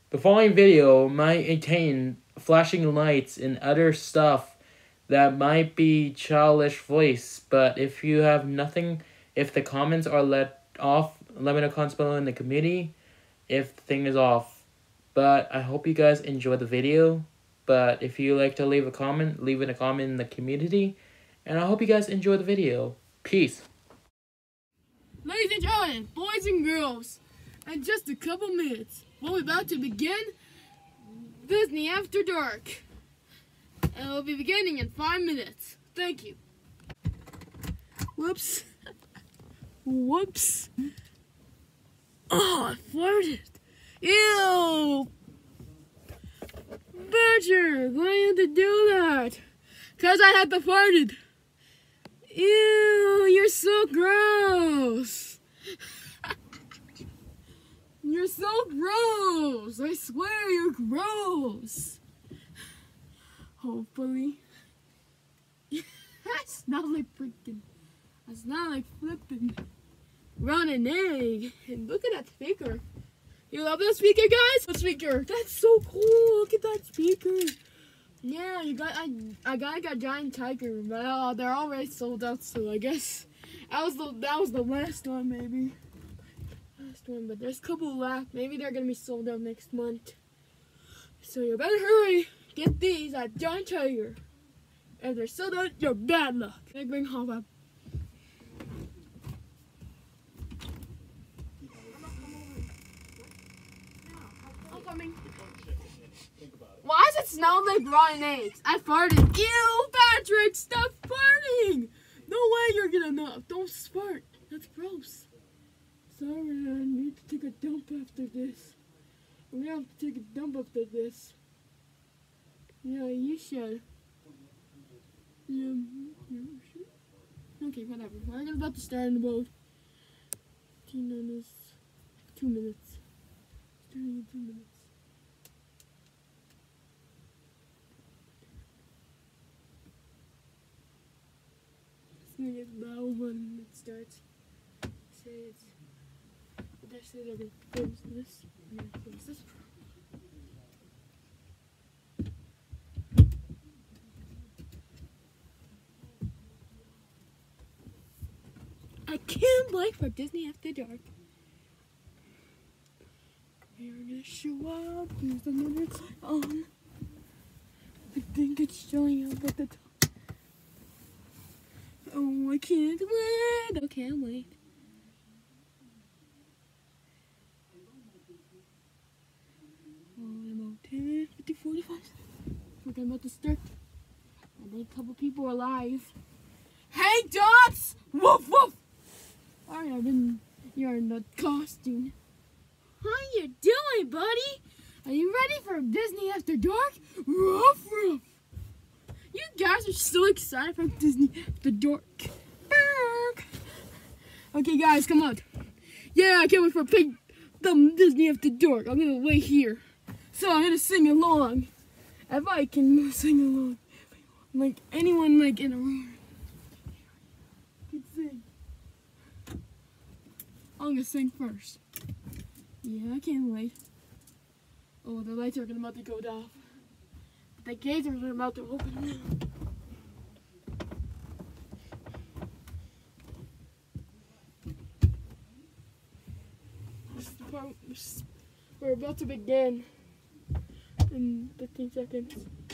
The following video might contain flashing lights and other stuff that might be childish voice, but if you have nothing, if the comments are let off, let me know comments below in the community if the thing is off. But I hope you guys enjoy the video. But if you like to leave a comment, leave it a comment in the community. And I hope you guys enjoy the video. Peace. Ladies and gentlemen, boys and girls, in just a couple minutes, we're about to begin Disney After Dark. And we'll be beginning in 5 minutes. Thank you. Whoops. Whoops. Oh, I farted. Ew. Badger, why you have to do that? 'Cause I had to farted. Ew, you're so gross. You're so gross. I swear you're gross. Hopefully. I smell like freaking. I smell like flipping rotten egg. And look at that speaker. You love that speaker, guys? What speaker? That's so cool. Look at that speaker. Yeah, I got Giant Tiger, but they're already sold out. So I guess that was the last one, maybe. Last one, but there's a couple left. Maybe they're gonna be sold out next month. So you better hurry. Get these at Giant Tiger. If they're sold out, you're bad luck. They bring home up. I'm coming. Why does it smell like rotten eggs? I farted. Ew, Patrick, stop farting! No way you're gonna not. Don't fart. That's gross. Sorry, I need to take a dump after this. I'm gonna have to take a dump after this. Yeah, you should. Yeah, you should. Okay, whatever. We're about to start in about 2 minutes. Starting in 2 minutes. It's gonna get loud when it starts. Say it's. Did I say they're gonna close this? I'm gonna close this. I can't wait for Disney After Dark. We're gonna show up. Here's the minutes on. I think it's showing up at the top. Oh, I can't wait. I can't wait. Oh, about 10, 50, 45. We're about to start. I think a couple people are alive. Hey, Dots! Woof, woof! Alright, you're in the costume. How you doing, buddy? Are you ready for Disney After Dark? Ruff, ruff. You guys are so excited for Disney After Dark. Okay, guys, come on. Yeah, I can't wait for Disney After Dark. I'm gonna wait here. So I'm gonna sing along. If I can sing along. Like anyone like in a room can sing. I'm gonna sing first. Yeah, I can't wait. Oh, the lights are about to go off. The gates are about to open now. We're about to begin in 15 seconds.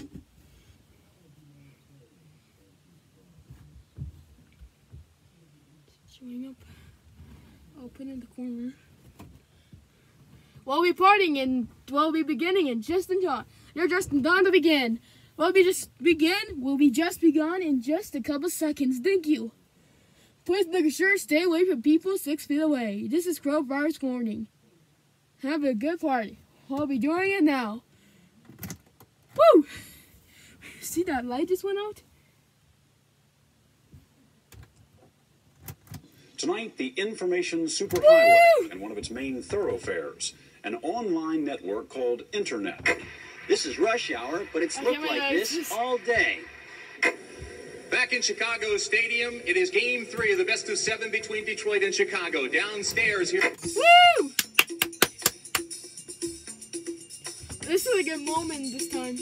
Showing up. Open in the corner. We'll be beginning in just in time. You're just in time to begin. We'll be just begun in just a couple seconds. Thank you. Please make sure stay away from people 6 feet away. This is coronavirus warning. Have a good party. I'll be doing it now. Woo! See that light just went out? Tonight, the information superhighway and one of its main thoroughfares, an online network called Internet. This is rush hour, but it's looked like this all day. Back in Chicago Stadium, it is Game 3 of the best of 7 between Detroit and Chicago. Downstairs here. Woo! This is a good moment this time.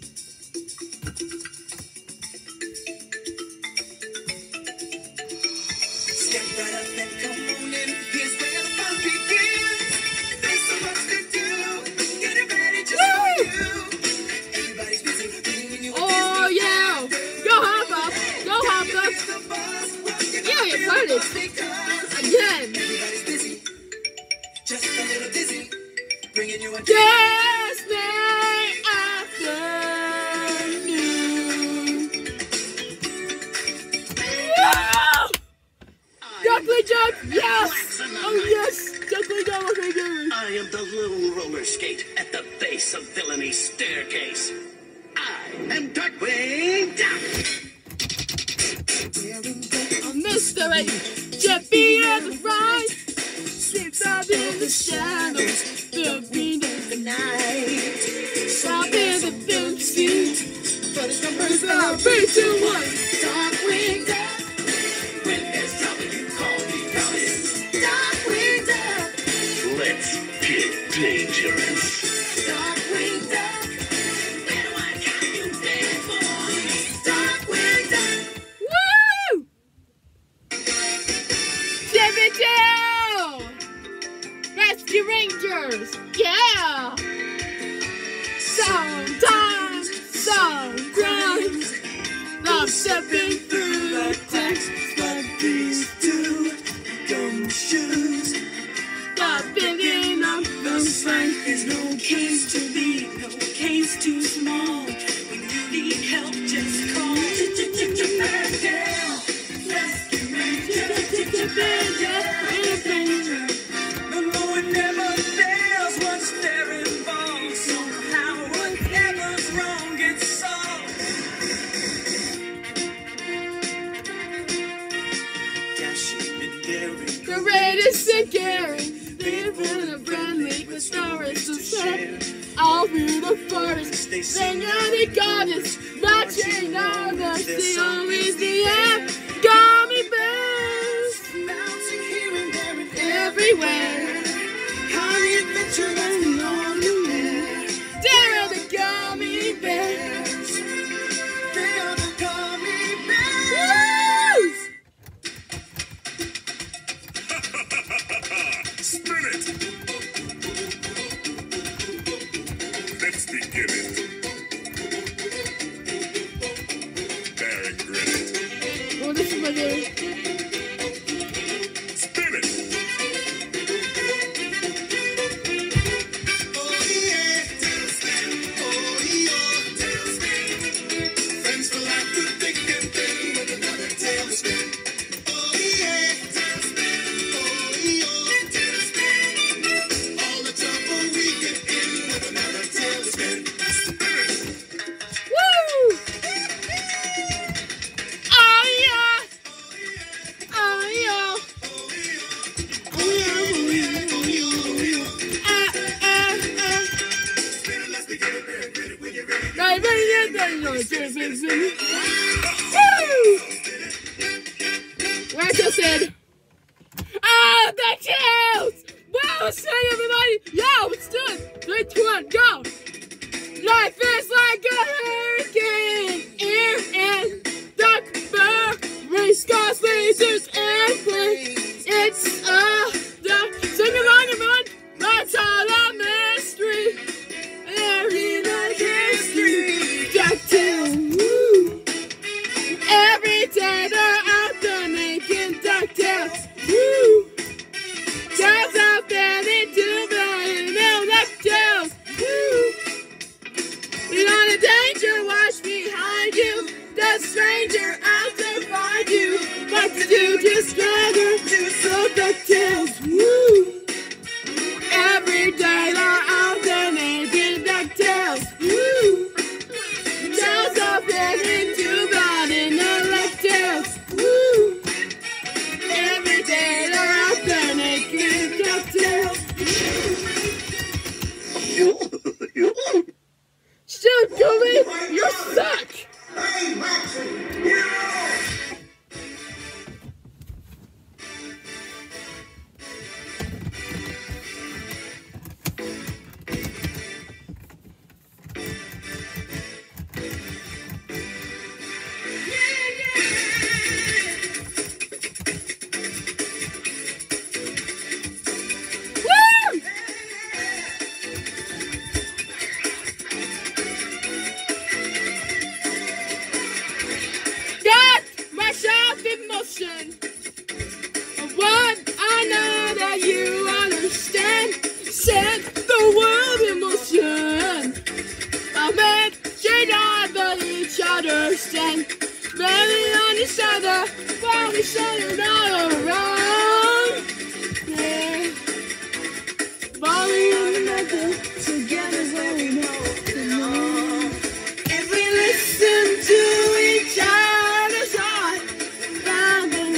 Step right up and come on in. Here's where the fun begins. There's so much to do. Get it ready just for you. Everybody's busy bringing you a Oh yeah! Go Hopper! Go Hopper! Yeah, you heard it! Again! Everybody's busy. Just a little dizzy. Bringing you a Disney afternoon! Wow! Duckling Jump! Yes! Oh yes! Duckling Jump! Okay, good. I am the little roller skate at the base of villainy staircase. I am Darkwing Duck. A mystery! Jeffy and the ride! Slips out in the shadows, the green of the night. Stop in the film scene, but it's numbers are 3, 2, 1. Darkwing Duck. When there's trouble, you call me coming. Darkwing Duck. Let's get dangerous. Darkwing Duck. Where do I got you there for? Darkwing Duck. Woo! David Joe! Rescue Rangers! Yeah! Sometimes, I'm stepping through the text, but these two dumb shoes. Stop picking up the slack. There's no case to be, no case too small. When you need help, just call. Rescue Rangers! The Lord never fails once they're involved. Somehow whatever's wrong gets solved. Dashing and daring, Courageous and caring, living a friendly with stories to share. I'll be the first, sing any goddess, watching all the sea, always the air. Gummy bears, bouncing here and there and everywhere. Honey adventure and along the way. There are the gummy bears. They are the gummy bears. Woo! Spin it! Let's begin it. Bear and grin it. Oh, this is my favorite. Spin it! Oh yeah, tailspin. Oh yeah, tailspin. Friends for life do thick and thin with another tailspin. Oh yeah, tailspin. Oh yeah, tailspin. All the trouble we get in with another tailspin. Woo! Oh yeah! Oh yeah! Oh yeah! Let's begin it, bear and grin it when you're ready. Right, right, Woo! Rachel said, "Ah, the chills! Wow, let's say everybody! Yo, let's do it! 3, 2, 1, go! Life is like a hurricane, air and duck, bear, race cars, lasers, airplanes. It's duck. Sing along, everyone! That's all a mystery. Every night history. DuckTales, woo! Every day they're out there making DuckTales, woo! Tales out there, they do the DuckTales, woo! You're not a danger, watch behind you. The stranger out there find you. What to do, just gather to so DuckTales, woo! Every day they're out there making DuckTales, woo! Tales out there, they do bad in the DuckTales, woo! Every day they're out there making DuckTales, Shoot, Gooby! You suck! understand. Barely on each other, while we shut all around. Yeah. Falling on the nothing, together's what we know. If we listen to each other's heart, found the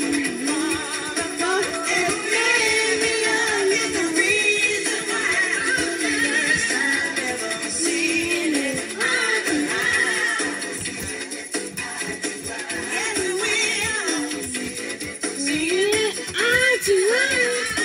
if maybe love is the reason why the first time ever seen it eye to eye. Yes, we will see it eye to eye.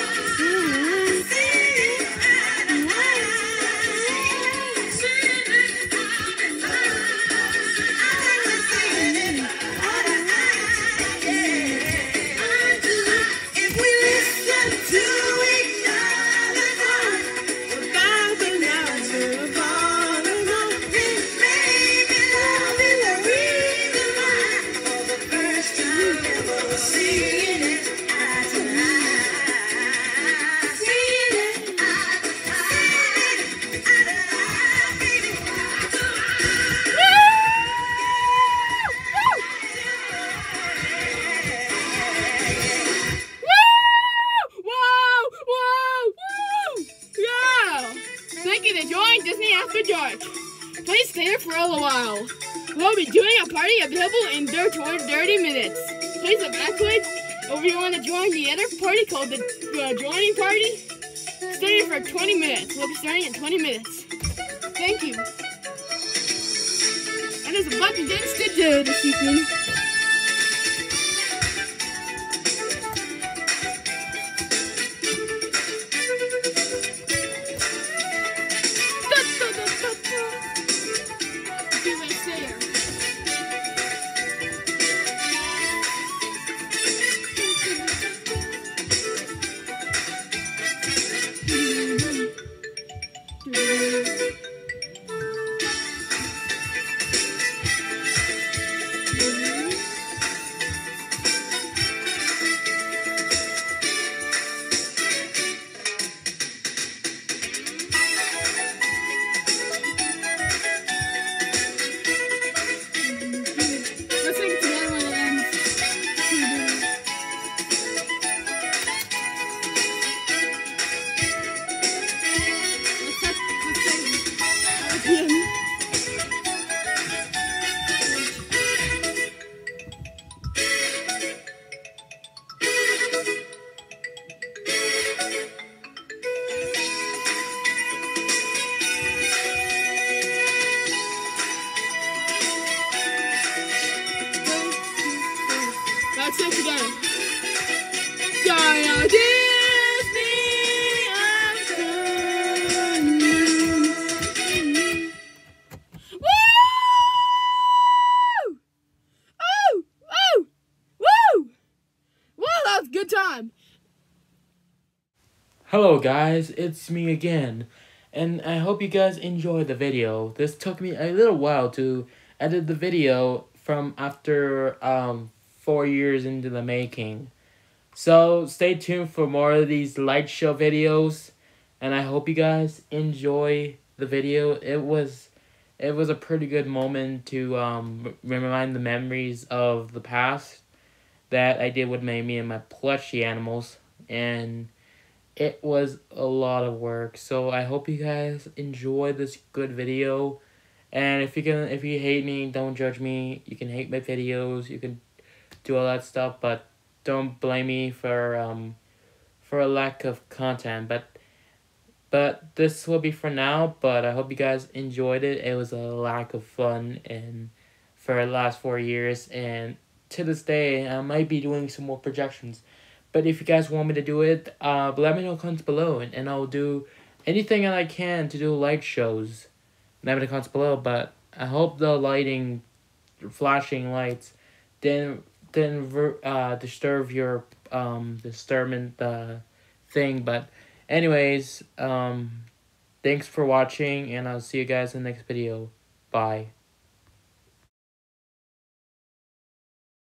Thank you to join Disney After Dark. Please stay there for a little while. We'll be doing a party available in 30 minutes. Please evacuate, or if you want to join the other party called the joining party, stay there for 20 minutes. We'll be starting in 20 minutes. Thank you. And there's a bunch of things to do this evening. Let's sing together. Diana Disney afternoon. Woo! Oh! Oh! Woo! Woo! That was a good time. Hello guys, it's me again, and I hope you guys enjoyed the video. This took me a little while to edit the video from after 4 years into the making. So stay tuned for more of these light show videos, and I hope you guys enjoy the video. It was a pretty good moment to remind the memories of the past that I did with me and my plushie animals, and it was a lot of work. So I hope you guys enjoy this good video. And if you hate me, don't judge me. You can hate my videos, you can do all that stuff, but don't blame me for a lack of content. But this will be for now. But I hope you guys enjoyed it. It was a lack of fun and for the last 4 years, and to this day I might be doing some more projections. But if you guys want me to do it, let me know in the comments below, and I'll do anything that I can to do light shows. Let me know in the comments below. But I hope the lighting, flashing lights, didn't disturb your disturbance thing. But anyways, thanks for watching, and I'll see you guys in the next video. Bye.